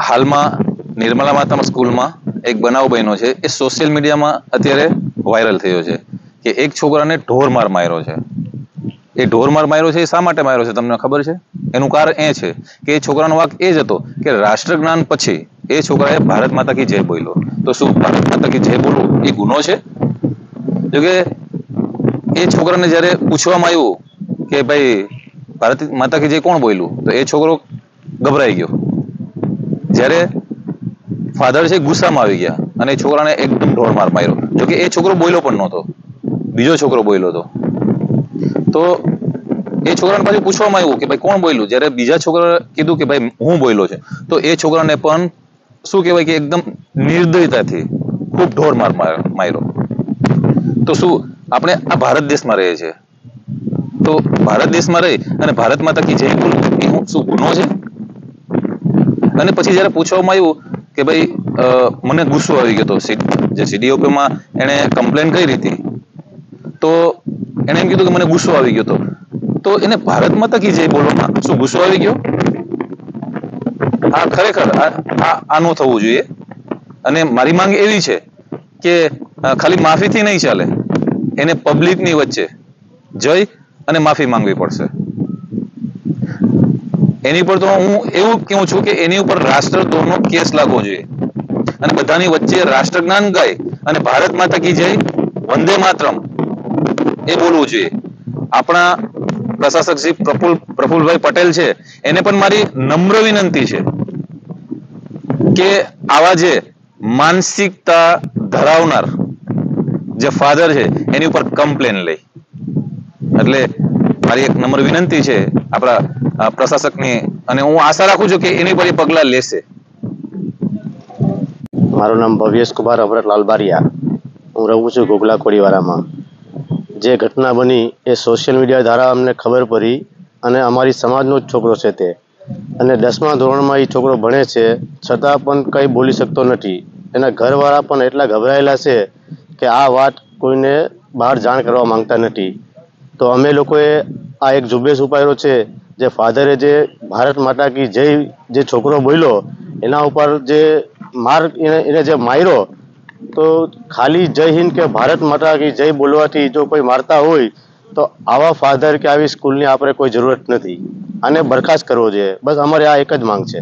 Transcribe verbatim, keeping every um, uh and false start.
હાલમાં નિર્મલા માતા સ્કૂલમાં એક બનાવ બન્યો છે, એ સોશિયલ મીડિયામાં અત્યારે વાયરલ થયો છે કે એક છોકરાને ઢોર માર માર્યો છે. એ ઢોર માર માર્યો છે એ શા માટે માર્યો છે તમને ખબર છે? એનું કારણ એ છે કે એ છોકરાનો વાક એ જ હતો કે રાષ્ટ્રજ્ઞાન પછી એ છોકરાએ ભારત માતા કી જય બોલ્યો. તો શું ભારત માતા કી જય બોલવું એ ગુનો છે? જોકે એ છોકરાને જયારે પૂછવામાં આવ્યું કે ભાઈ ભારત માતા કી જય કોણ બોલ્યું, તો એ છોકરો ગભરાઈ ગયો. જ્યારે ફાધર છે ગુસ્સામાં આવી ગયા અને એ છોકરાને એકદમ ઢોર માર માર્યો. જોકે એ છોકરો બોલ્યો પણ નહોતો, બીજો છોકરો બોલ્યો હતો. તો એ છોકરાને પાછું પૂછવામાં આવ્યું કે ભાઈ કોણ બોલ્યું, જ્યારે બીજા છોકરાએ કીધું કે ભાઈ હું બોલ્યો છે, તો એ છોકરાને પણ શું કહેવાય કે એકદમ નિર્દયતાથી ખૂબ ઢોર માર માર્યો. તો શું આપણે આ ભારત દેશમાં રહીએ છીએ, તો ભારત દેશમાં રહી અને ભારત માતા કી જય બોલવું એ શું ગુનો છે? અને પછી જયારે પૂછવામાં આવ્યું કે ભાઈ મને ગુસ્સો આવી ગયો હતો, જે સીડીઓપીમાં એને કમ્પ્લેન કરી હતી, તો એને એમ કીધું કે મને ગુસ્સો આવી ગયો હતો. તો એને ભારત માતા કી જય બોલવામાં શું ગુસ્સો આવી ગયો? આ ખરેખર આ ન થવું જોઈએ. અને મારી માંગ એવી છે કે ખાલી માફીથી નહીં ચાલે, એને પબ્લિકની વચ્ચે જઈ અને માફી માંગવી પડશે. એની પર તો હું એવું કહું છું કે એની ઉપર રાષ્ટ્રદ્રોહનો કેસ લાગવો જોઈએ અને બધાની વચ્ચે રાષ્ટ્રજ્ઞાન ગાય અને ભારત માતા કી જય, વંદે માતરમ એ બોલવું જોઈએ. આપણા પ્રશાસક શ્રી પ્રફુલ પ્રફુલભાઈ પટેલ છે, એને પણ મારી નમ્ર વિનંતી છે કે આવા જે માનસિકતા ધરાવનાર જે ફાધર છે એની ઉપર કમ્પ્લેન લઈ. એટલે મારી એક નમ્ર વિનંતી છે આપણા પ્રશાસકની, અને હું આશા રાખું છું કે એની પર એ પગલા લેશે. મારું નામ ભવ્યેશ કુમાર અમરતલાલ બારિયા. હું રહું છું ગોગલા કોડીવાડામાં. જે ઘટના બની એ સોશિયલ મીડિયા દ્વારા અમને ખબર પડી, અને અમારી સમાજનો જ છોકરો છે તે, અને દસમા ધોરણમાં એ છોકરો ભણે છે, છતાં પણ કંઈ બોલી શકતો નથી. એના ઘરવાળા પણ એટલા ગભરાયેલા છે કે આ વાત કોઈને બહાર જાણ કરવા માંગતા નથી. તો અમે લોકોએ આ એક ઝુંબેશ ઉપાડ્યો છે, જે ફાધરે જે ભારત માતા કી જય જે છોકરો બોલ્યો એના ઉપર જે માર એને એને જે માર્યો, તો ખાલી જય હિન્દ કે ભારત માતા કી જય બોલવાથી જો કોઈ મારતા હોય તો આવા ફાધર કે આવી સ્કૂલની આપણે કોઈ જરૂરત નથી. આને બરખાસ્ત કરવો જોઈએ. બસ અમારે આ એક જ માંગ છે.